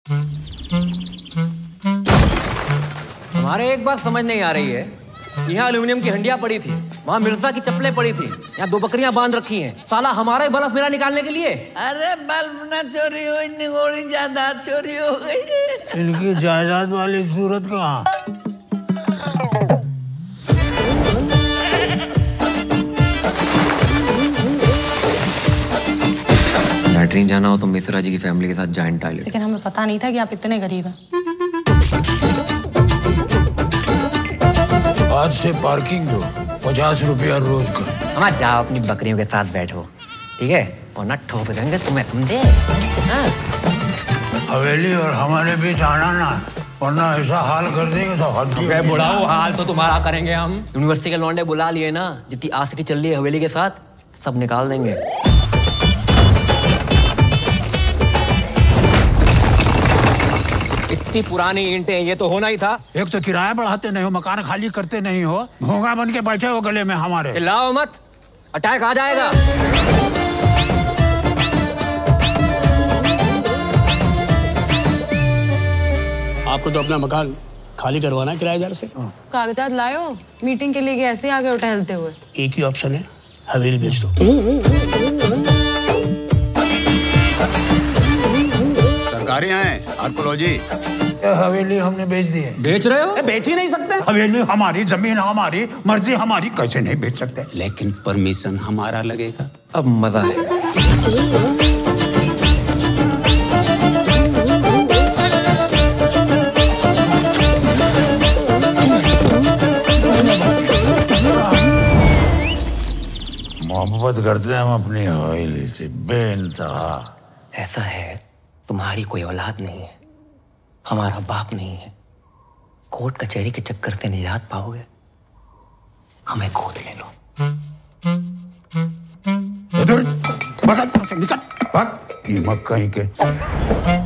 हमारे एक बात समझ नहीं आ रही है, यहाँ एल्यूमिनियम की हंडिया पड़ी थी, वहाँ मिर्जा की चप्पलें पड़ी थी, यहाँ 2 बकरियां बांध रखी हैं, साला हमारा ही बल्ब मेरा निकालने के लिए। अरे बल्ब ना चोरी हुई, निगोड़ी जायदाद चोरी हो गई। इनकी जायदाद वाली सूरत कहाँ? लैट्रिन जाना हो तो मिश्रा जी की फैमिली के साथ जॉइंट टॉयलेट। लेकिन हमें पता नहीं था कि आप इतने गरीब हैं। आज से पार्किंग दो, 50 रुपया रोज का। हम जाओ अपनी बकरियों के साथ बैठो, ठीक है? और ना ठोक देंगे तुम्हें, समझे? हवेली और हमारे बीच आना ना, वरना ऐसा हाल कर देंगे तो हड्डी। बुढ़ाओ, हाल तो तुम्हारा करेंगे हम। यूनिवर्सिटी के लौंडे बुला लिए ना, जितनी आशिकी चल रही है हवेली के साथ, सब निकाल देंगे। इतनी पुरानी ईंटें, ये तो होना ही था। एक तो किराया बढ़ाते नहीं हो, मकान खाली करते नहीं हो, घोंगा बन के बैठे हो गले में हमारे। चिल्लाओ मत, अटैक आ जाएगा। आपको तो अपना मकान खाली करवाना है किराएदार से। कागजात लाए हो? मीटिंग के लिए ऐसे आगे उठहलते हुए। एक ही ऑप्शन है, हवेली बेच दो। सरकारी हैं, आर्कोलॉजी। हवेली हमने बेच दी है। बेच रहे हो? बेच ही नहीं सकते। हवेली हमारी, जमीन हमारी, मर्जी हमारी, कैसे नहीं बेच सकते? लेकिन परमिशन हमारा लगेगा। अब मजा आएगा। मोहब्बत करते हैं हम अपनी हवेली से बेइंतहा। ऐसा है, तुम्हारी कोई औलाद नहीं है, हमारा बाप नहीं है, कोर्ट कचहरी के चक्कर से निजात पाओगे, हमें गोद ले लो। इधर निकल, भाग, कहीं के।